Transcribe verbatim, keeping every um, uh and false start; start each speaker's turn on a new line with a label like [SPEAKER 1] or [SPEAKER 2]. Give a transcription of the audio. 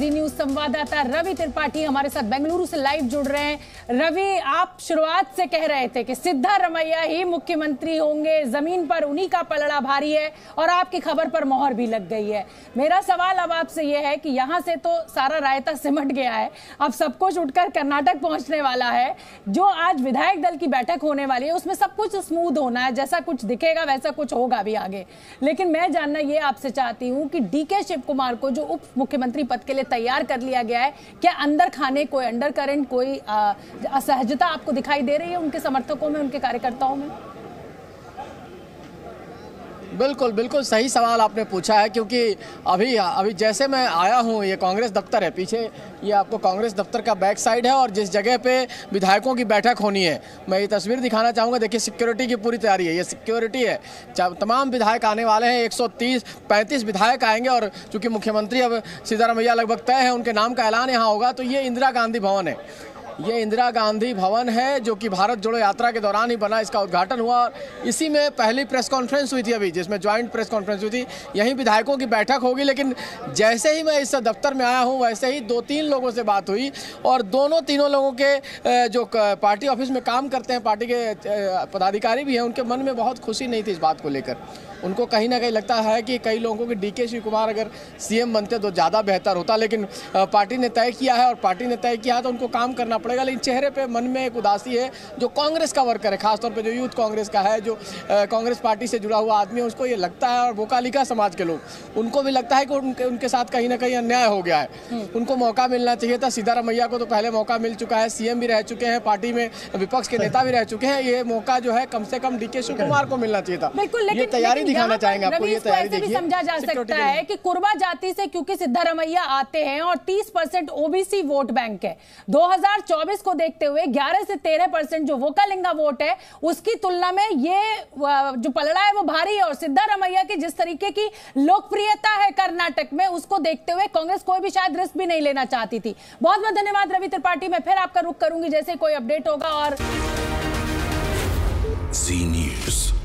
[SPEAKER 1] जी news संवाददाता रवि त्रिपाठी हमारे साथ बेंगलुरु से लाइव जुड़ रहे हैं। रवि, आप शुरुआत से कह रहे थे कि सिद्धारमैया ही मुख्यमंत्री होंगे, जमीन पर उन्हीं का पलड़ा भारी है और आपकी खबर पर मोहर भी लग गई है। मेरा सवाल अब आपसे यह है कि यहां से तो सारा रायता सिमट गया है, अब सब कुछ उठकर कर्नाटक पहुंचने वाला है। जो आज विधायक दल की बैठक होने वाली है उसमें सब कुछ स्मूथ होना है, जैसा कुछ दिखेगा वैसा कुछ होगा भी आगे। लेकिन मैं जानना ये आपसे चाहती हूँ कि डीके शिव कुमार को जो उप मुख्यमंत्री पद के लिए तैयार कर लिया गया है, क्या अंदर खाने कोई अंडर करंट, कोई असहजता आपको दिखाई दे रही है उनके समर्थकों में, उनके कार्यकर्ताओं में?
[SPEAKER 2] बिल्कुल बिल्कुल सही सवाल आपने पूछा है, क्योंकि अभी अभी जैसे मैं आया हूँ, ये कांग्रेस दफ्तर है, पीछे ये आपको कांग्रेस दफ्तर का बैक साइड है और जिस जगह पे विधायकों की बैठक होनी है, मैं ये तस्वीर दिखाना चाहूँगा। देखिए सिक्योरिटी की पूरी तैयारी है, ये सिक्योरिटी है, तमाम विधायक आने वाले हैं, एक सौ तीस पैंतीस विधायक आएंगे और चूँकि मुख्यमंत्री अब सिद्धारमैया लगभग तय है, उनके नाम का ऐलान यहाँ होगा। तो ये इंदिरा गांधी भवन है, ये इंदिरा गांधी भवन है जो कि भारत जोड़ो यात्रा के दौरान ही बना, इसका उद्घाटन हुआ और इसी में पहली प्रेस कॉन्फ्रेंस हुई थी अभी, जिसमें ज्वाइंट प्रेस कॉन्फ्रेंस हुई थी, यहीं विधायकों की बैठक होगी। लेकिन जैसे ही मैं इस दफ्तर में आया हूं वैसे ही दो तीन लोगों से बात हुई और दोनों तीनों लोगों के जो पार्टी ऑफिस में काम करते हैं, पार्टी के पदाधिकारी भी हैं, उनके मन में बहुत खुशी नहीं थी इस बात को लेकर। उनको कहीं ना कहीं लगता है कि कई लोगों को कि डीके शिव कुमार अगर सीएम बनते तो ज़्यादा बेहतर होता, लेकिन पार्टी ने तय किया है और पार्टी ने तय किया है तो उनको काम करना पड़ेगा। लेकिन चेहरे पे मन में एक उदासी है। जो कांग्रेस का वर्कर है, खासतौर पे जो यूथ कांग्रेस का है, जो कांग्रेस पार्टी से जुड़ा हुआ आदमी है, उसको ये लगता है, और वोकालिका समाज के लोग, उनको भी लगता है कि उनके उनके साथ कहीं ना कहीं अन्याय हो गया है। उनको मौका मिलना चाहिए था। सिद्धारमैया को तो पहले मौका मिल चुका है, सीएम भी रह चुके हैं, पार्टी में विपक्ष के नेता भी रह चुके हैं, ये मौका जो है कम से कम डीके शिव कुमार को मिलना चाहिए था। ये तैयारी दिखाना चाहेंगे आपको, ये तैयारी देखिए।
[SPEAKER 1] समझा जा सकता है कि कुर्बा जाति से क्योंकि सिद्धारमैया आते हैं और तीस परसेंट ओबीसी वोट बैंक है, दो हज़ार चौबीस को देखते हुए ग्यारह से तेरह परसेंट जो वोकालिंगा वोट है उसकी तुलना में ये जो पलड़ा है वो भारी है। और सिद्धारमैया की जिस तरीके की लोकप्रियता है कर्नाटक में, उसको देखते हुए कांग्रेस कोई भी शायद रिस्क भी नहीं लेना चाहती थी। बहुत बहुत धन्यवाद रवि त्रिपाठी, मैं फिर आपका रुख करूंगी जैसे कोई अपडेट होगा। और
[SPEAKER 3] जी न्यूज़।